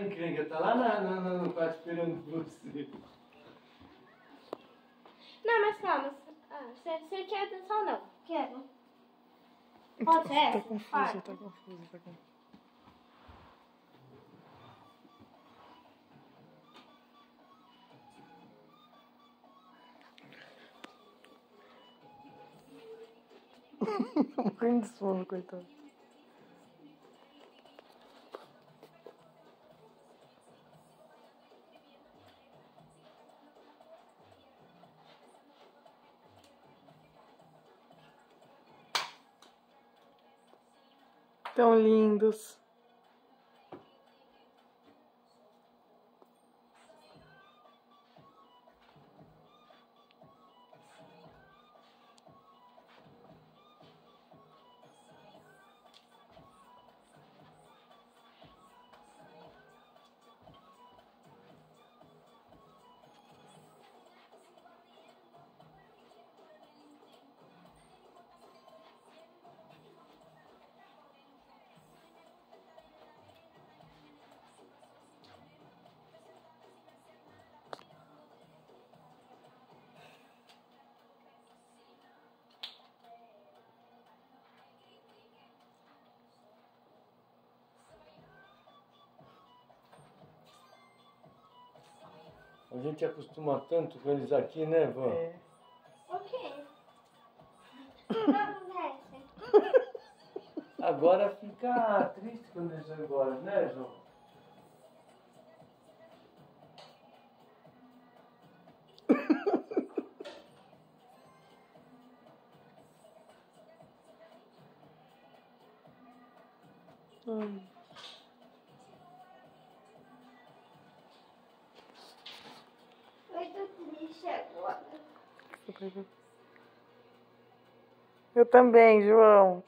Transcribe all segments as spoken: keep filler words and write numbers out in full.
A encrenca tá lá na, na, na, no quarto esperando você. Não, mas calma. Ah, você, você quer atenção ou não? Quero. Pode ser essa? Tá confusa, tá confusa, tá confusa. Morrendo de sono, coitado. Tão lindos. A gente acostuma tanto com eles aqui, né, Van? É. Ok. Agora fica triste quando eles vão embora, né, João? Hum. Eu tô triste agora. Eu também, João.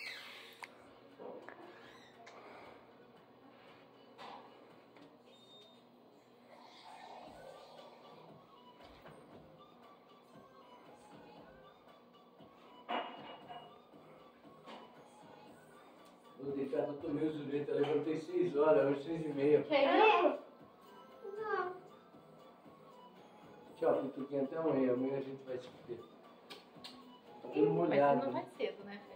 Vou deitar, eu tomei o Zuleta, levantei seis horas, hoje seis e meia. Quer? Não. Tchau, Pituquinha, até amanhã. Amanhã a gente vai se ver. Tá tudo Mas molhado. não vai cedo, né?